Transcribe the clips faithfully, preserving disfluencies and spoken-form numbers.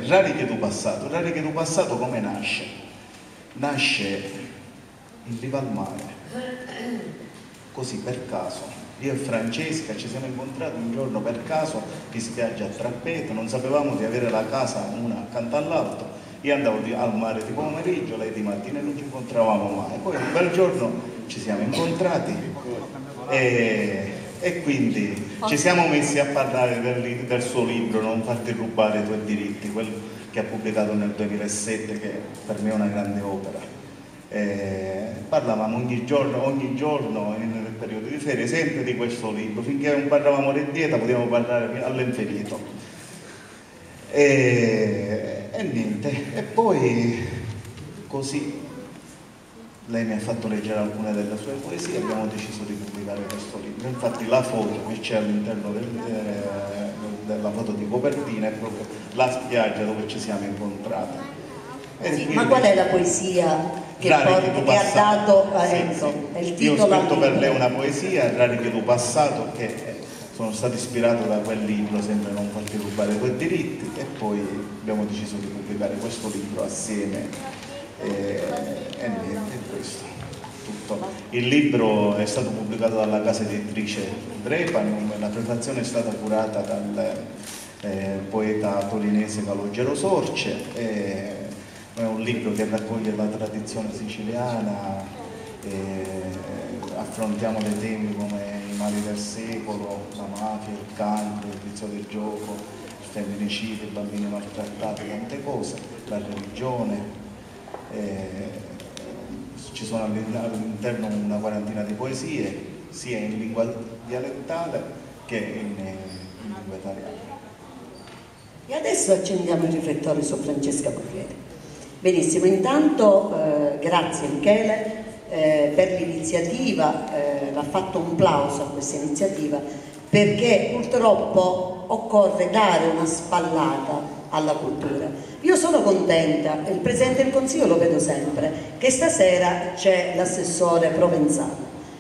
Rari che tu passato. Rari che tu passato come nasce? Nasce in riva al mare, così per caso. Io e Francesca ci siamo incontrati un giorno per caso in spiaggia a Trappeto, non sapevamo di avere la casa una accanto all'altro. Io andavo di, al mare di pomeriggio, lei di mattina, e non ci incontravamo mai. Poi un bel giorno ci siamo incontrati e, e quindi ci siamo messi a parlare del, del suo libro Non farti rubare i tuoi diritti, quello che ha pubblicato nel duemilasette, che per me è una grande opera. Eh, parlavamo ogni giorno, ogni giorno nel periodo di ferie sempre di questo libro, finché non parlavamo di dieta potevamo parlare all'infinito. E, e niente, e poi così lei mi ha fatto leggere alcune delle sue poesie e abbiamo deciso di pubblicare questo libro. Infatti la foto che c'è all'interno del, eh, della foto di copertina è proprio la spiaggia dove ci siamo incontrati. Sì, ma qual è la poesia che, Rari che, che ha dato sì, ecco, sì. il Io ho titolo? scritto per lei una poesia, Rari che tu passato, che sono stato ispirato da quel libro, sempre Non farti rubare i tuoi diritti, e poi abbiamo deciso di pubblicare questo libro assieme e, e niente, è questo tutto. Il libro è stato pubblicato dalla casa editrice Drepanum, la prefazione è stata curata dal eh, poeta torinese Calogero Sorce. E, è un libro che raccoglie la tradizione siciliana, eh, affrontiamo dei temi come i mali del secolo, la mafia, il cancro, il vizio del gioco, il femminicidio, i bambini maltrattati, tante cose, la religione. Eh, ci sono all'interno una quarantina di poesie, sia in lingua dialettale che in, in lingua italiana. E adesso accendiamo il riflettore su Francesca Corriere. Benissimo, intanto eh, grazie Michele eh, per l'iniziativa, eh, l'ha fatto un plauso a questa iniziativa, perché purtroppo occorre dare una spallata alla cultura. Io sono contenta, il Presidente del Consiglio lo vedo sempre, che stasera c'è l'assessore Provenzano,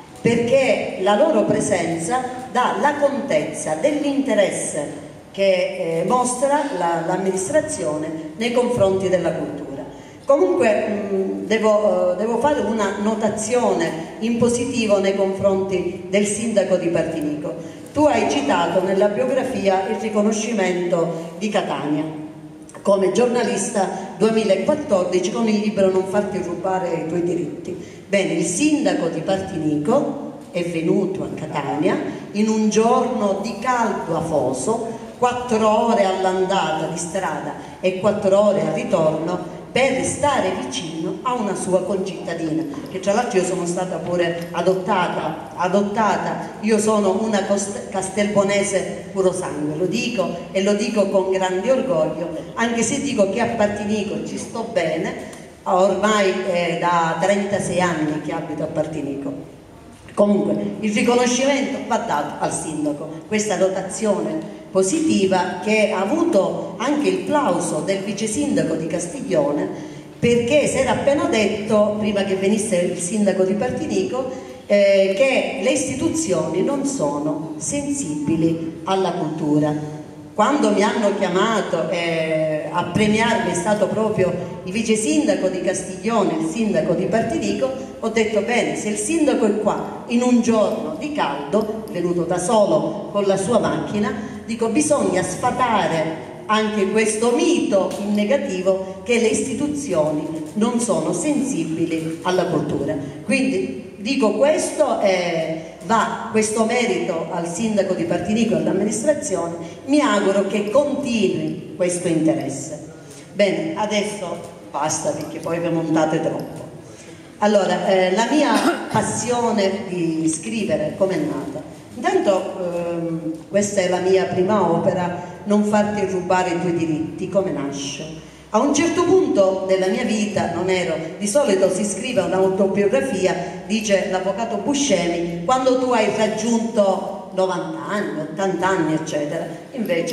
perché la loro presenza dà la contezza dell'interesse che eh, mostra l'amministrazione la, nei confronti della cultura. Comunque mh, devo, uh, devo fare una notazione in positivo nei confronti del sindaco di Partinico. Tu hai citato nella biografia il riconoscimento di Catania come giornalista duemilaquattordici con il libro Non farti rubare i tuoi diritti. Bene, il sindaco di Partinico è venuto a Catania in un giorno di caldo afoso, quattro ore all'andata di strada e quattro ore al ritorno, per stare vicino a una sua concittadina, che tra l'altro io sono stata pure adottata, adottata, io sono una castelbonese puro sangue, lo dico e lo dico con grande orgoglio, anche se dico che a Partinico ci sto bene, ormai è da trentasei anni che abito a Partinico. Comunque il riconoscimento va dato al sindaco, questa dotazione positiva che ha avuto anche il plauso del vice sindaco di Castiglione, perché si era appena detto, prima che venisse il sindaco di Partinico, eh, che le istituzioni non sono sensibili alla cultura. Quando mi hanno chiamato eh, a premiarmi è stato proprio il vice sindaco di Castiglione, il sindaco di Partinico, ho detto bene, se il sindaco è qua in un giorno di caldo, venuto da solo con la sua macchina, dico bisogna sfatare anche questo mito in negativo che le istituzioni non sono sensibili alla cultura. Quindi dico questo, eh, va questo merito al sindaco di Partinico e all'amministrazione, mi auguro che continui questo interesse. Bene, adesso basta perché poi vi montate troppo. Allora, eh, la mia passione di scrivere come è nata? Intanto ehm, questa è la mia prima opera, Non farti rubare i tuoi diritti, come nasce? A un certo punto della mia vita, non ero, di solito si scrive un'autobiografia, dice l'avvocato Buscemi, quando tu hai raggiunto novanta anni, ottanta anni, eccetera. Invece,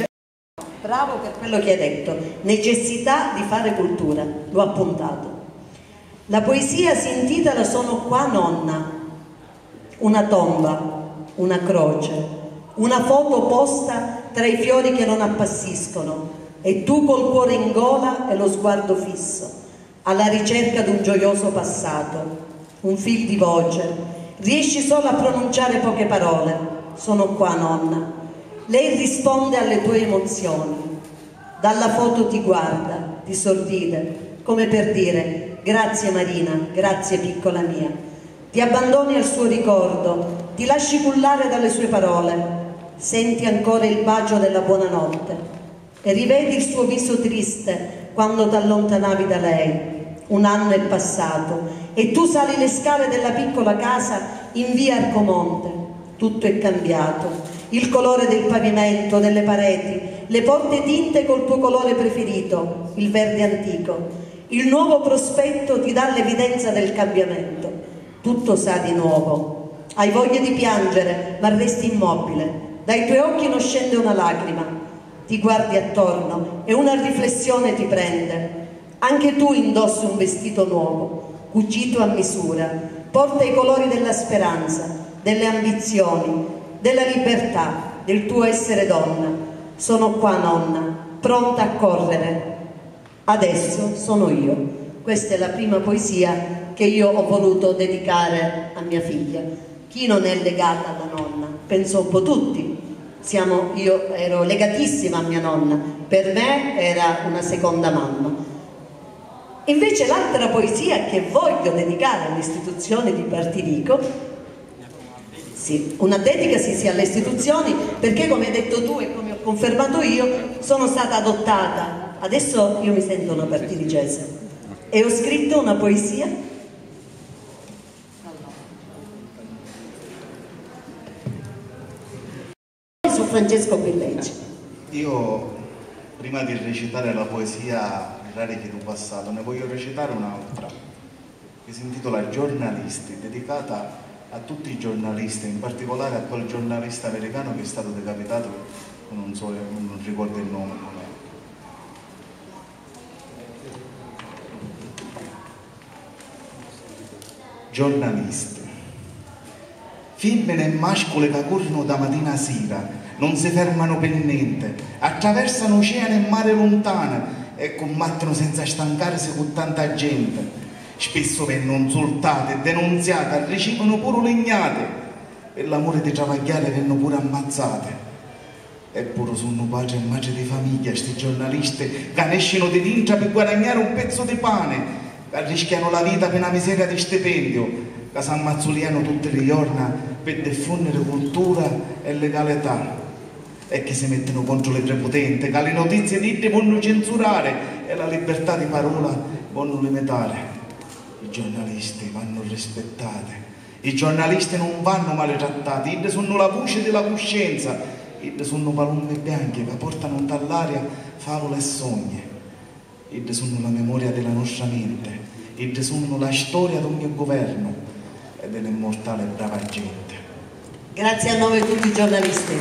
bravo per quello che hai detto, necessità di fare cultura, l'ho appuntato. La poesia si intitola Sono qua nonna, una tomba, una croce, una foto posta tra i fiori che non appassiscono, e tu col cuore in gola e lo sguardo fisso, alla ricerca di un gioioso passato, un fil di voce, riesci solo a pronunciare poche parole, sono qua nonna. Lei risponde alle tue emozioni, dalla foto ti guarda, ti sorride, come per dire grazie Marina, grazie piccola mia. Ti abbandoni al suo ricordo, ti lasci cullare dalle sue parole, senti ancora il bacio della buonanotte e rivedi il suo viso triste quando ti allontanavi da lei. Un anno è passato e tu sali le scale della piccola casa in via Arcomonte. Tutto è cambiato, il colore del pavimento, delle pareti, le porte tinte col tuo colore preferito, il verde antico. Il nuovo prospetto ti dà l'evidenza del cambiamento. Tutto sa di nuovo. Hai voglia di piangere, ma resti immobile. Dai tuoi occhi non scende una lacrima. Ti guardi attorno e una riflessione ti prende. Anche tu indossi un vestito nuovo, cucito a misura. Porta i colori della speranza, delle ambizioni, della libertà, del tuo essere donna. Sono qua, nonna, pronta a correre. Adesso sono io. Questa è la prima poesia che io ho voluto dedicare a mia figlia. Chi non è legata alla nonna? Penso un po' tutti. Siamo, io ero legatissima a mia nonna, per me era una seconda mamma. Invece l'altra poesia che voglio dedicare all'istituzione di Partirico, sì, una dedica sì, sì alle istituzioni, perché come hai detto tu e come ho confermato io, sono stata adottata. Adesso io mi sento una partirigese e ho scritto una poesia su Francesco Quilleci. Io, prima di recitare la poesia Rari che tu passato, ne voglio recitare un'altra che si intitola Giornalisti, dedicata a tutti i giornalisti, in particolare a quel giornalista americano che è stato decapitato, non so, non ricordo il nome com'è. Giornalisti, femmine e mascoli che corrono da mattina a sera, non si fermano per niente, attraversano oceani e mare lontane e combattono senza stancarsi con tanta gente. Spesso vengono insultate, denunziate, ricevono pure legnate, per l'amore di travagliare vengono pure ammazzate. Eppure sono padri e madri di famiglia, sti giornalisti che escono di dentro per guadagnare un pezzo di pane, che rischiano la vita per una miseria di stipendio, che si ammazzuliano tutti i giorni per diffondere cultura e legalità, e che si mettono contro le prepotenti, che le notizie dette vogliono censurare e la libertà di parola vogliono limitare. I giornalisti vanno rispettati, i giornalisti non vanno maltrattati, essi sono la voce della coscienza, essi sono palombe bianche che portano dall'aria favole e sogni, essi sono la memoria della nostra mente, essi sono la storia di ogni governo e dell'immortale brava gente. Grazie a nome di tutti i giornalisti.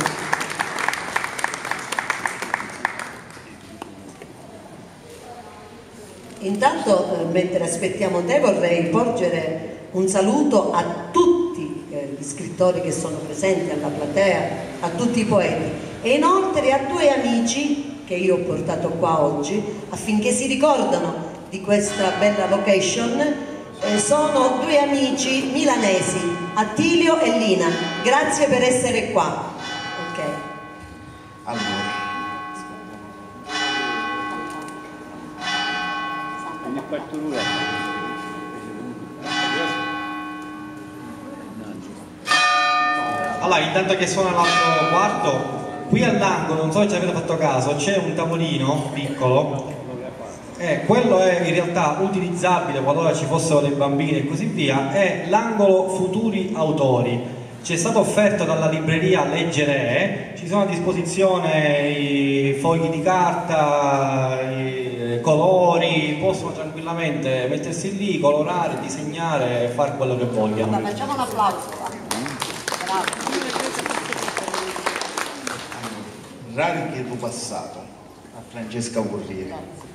Intanto, eh, mentre aspettiamo te, vorrei porgere un saluto a tutti eh, gli scrittori che sono presenti alla platea, a tutti i poeti e inoltre a due amici che io ho portato qua oggi affinché si ricordano di questa bella location. Eh, sono due amici milanesi, Attilio e Lina. Grazie per essere qua. Ok. Allora. Allora, intanto che suona l'altro quarto, qui all'angolo, non so se ci avete fatto caso, c'è un tavolino piccolo e quello è in realtà utilizzabile qualora ci fossero dei bambini e così via, è l'angolo futuri autori. Ci è stato offerto dalla libreria Leggere, ci sono a disposizione i fogli di carta, i colori, possono tranquillamente mettersi lì, colorare, disegnare e fare quello che vogliono. Allora, facciamo un applauso. Bravo. Rari che tu passato a Francesca Corriere.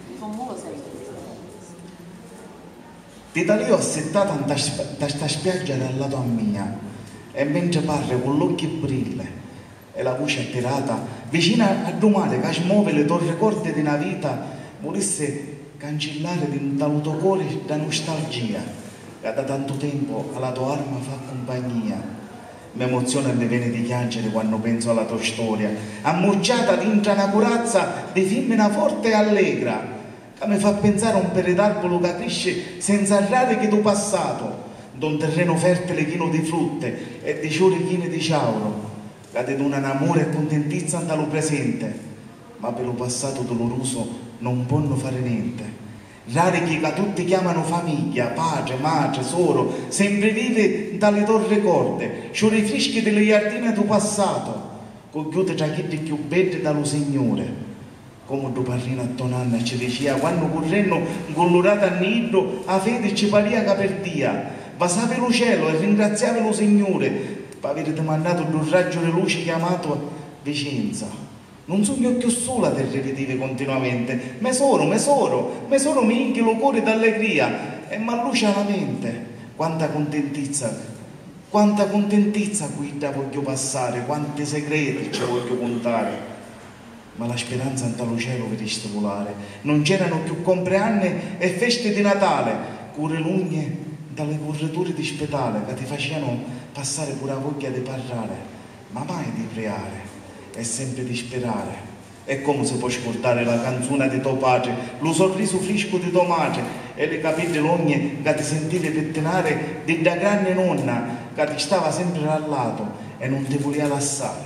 Ti da lì ho settato da sta spiaggia dal lato a mia e mentre parli con l'occhio brille e la voce atterrata, vicina a domani che smuove le torre corte di una vita, volesse cancellare di un taluto cuore da nostalgia, che da tanto tempo alla tua arma fa compagnia. Mi emoziona e mi viene di piangere quando penso alla tua storia, ammucciata dentro una corazza di femmina forte e allegra, che mi fa pensare a un peredarbolo che cresce senza errare che tu passato, d'un terreno fertile chino di frutte e di ciori chini di ciauro, che ti dona un amore e contentizza dallo presente, ma per lo passato doloroso non possono fare niente. Rari chi che tutti chiamano famiglia, padre, madre, soro, sempre vive dalle torre corde, ciori freschi delle giardine del passato, con chiude tra chi più belli dallo Signore. Come tu parlino a tonanna ci diceva, quando correndo incollorata a nido, a fede ci paria che perdia, basava lo cielo e ringraziava lo Signore per aver mandato un raggio di luce chiamato Vicenza. Non sono io più sola a ripetere continuamente, me sono, me sono, me sono mi inchilo cuore d'allegria e mi allucia la mente. Quanta contentizza, quanta contentizza qui da voglio passare, quanti segreti ci voglio contare. Ma la speranza dallo cielo per volare, non c'erano più compleanni e feste di Natale, cure lunghe dalle correture di spedale che ti facevano passare pure la voglia di parlare, ma mai di pregare. È sempre di sperare. E come si può scordare la canzone di tuo padre, lo sorriso fresco di tua madre e le capite logne che ti sentivi pettinare di da grande nonna che ti stava sempre al lato e non ti voleva lasciare.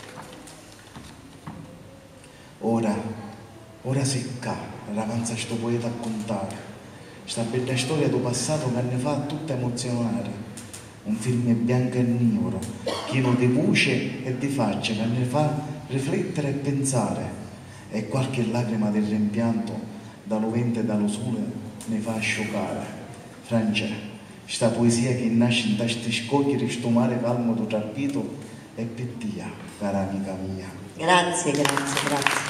Ora, ora secca, avanza sto poeta a contare, sta bella storia del passato che ne fa tutta emozionare. Un film bianco e nero, pieno di voce e di facce che ne fa riflettere e pensare, e qualche lacrima del rimpianto dallo vento e dallo sole ne fa scioccare. Francia, sta poesia che nasce in questi scogli di sto mare calmo do trapito e pettia, cara amica mia. Grazie, grazie, grazie.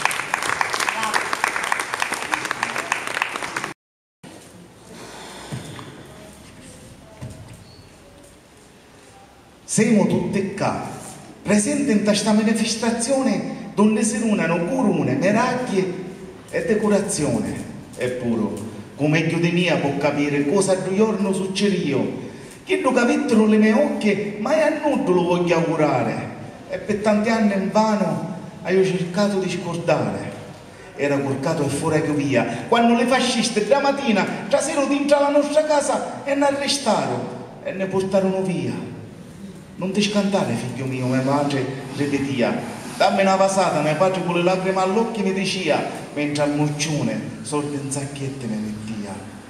Siamo tutti qua, presenti in questa manifestazione dove si unano corone, miracoli e decorazione. Eppure, come meglio di mia può capire cosa due giorni succede io, che non capittero le mie occhie, mai a nulla lo voglio augurare. E per tanti anni in vano ho cercato di scordare. Era corcato e fuori che via, quando le fasciste da mattina trasero dentro la nostra casa e ne arrestarono e ne portarono via. Non ti scantare, figlio mio, mia madre ripetia. Dammi una vasata, mio padre con le lacrime all'occhio mi diceva, mentre al moccione soldi in sacchette mi mettia.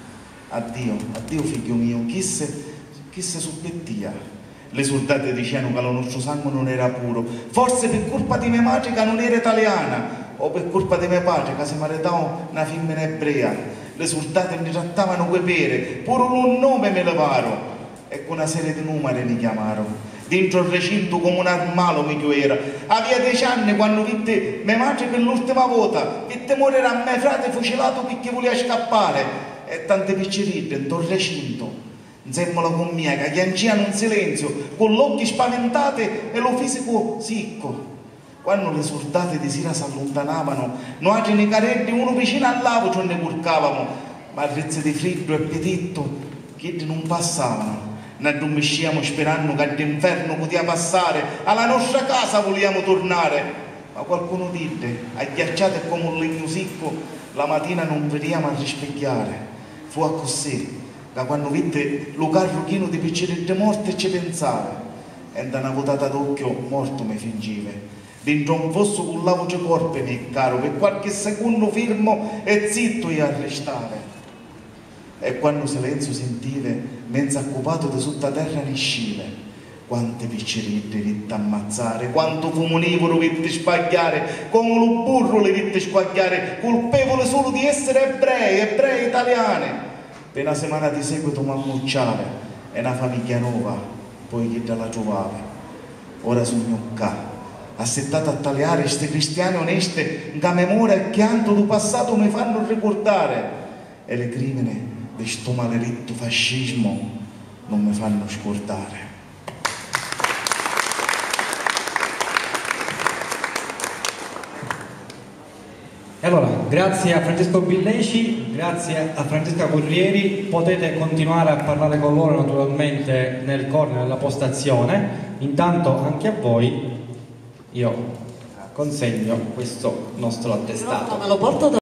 Addio, addio figlio mio, chi se, chi se sospettia. Le soldate dicevano che lo nostro sangue non era puro, forse per colpa di mia madre che non era italiana, o per colpa di mio padre che si maritava una femmina ebrea. Le soldate mi trattavano quei pere, pure un nome me levaro, e con una serie di numeri mi chiamarono. Dentro il recinto come un armalo mi era. Aveva dieci anni quando vide mia madre per l'ultima volta, vide morire a mio frate fucilato perché voleva scappare, e tante piccerite in il recinto, insieme con mia, che piangevano in silenzio, con gli occhi spaventati e lo fisico sicco. Quando le soldate di sera si allontanavano, noi nei carretti uno vicino all'altro ne curcavamo, ma rezze di freddo e petitto che non passavano. Ne addormentiamo sperando che l'inferno poteva passare, alla nostra casa vogliamo tornare, ma qualcuno dite, agghiacciate come un legno secco, la mattina non vediamo a rispecchiare. Fu a così, da quando vide lo carro pieno di piccerette morte ci pensava, e da una votata d'occhio morto mi fingeva. Dentro un fosso con la voce corpo mi caro, per qualche secondo fermo e zitto io a restare. E quando silenzio sentiva, mezzo occupato di sotto terra ne scile, quante piccerette vitte ammazzare, quanto fumonevolo vitte spagliare, come lo burro le vitte squagliare, colpevole solo di essere ebrei, ebrei italiane. Per una settimana di seguito mi ammucciare, e una famiglia nuova, poi chi te la trovava. Ora sogno qua, assettato a tagliare queste cristiane oneste, che memoria e pianto del passato mi fanno ricordare, e le crimine di sto maledetto fascismo non mi fanno scordare. E allora, grazie a Francesco Billeci, grazie a Francesca Corrieri, potete continuare a parlare con loro naturalmente nel corner della postazione. Intanto anche a voi io consegno questo nostro attestato. Me lo porto da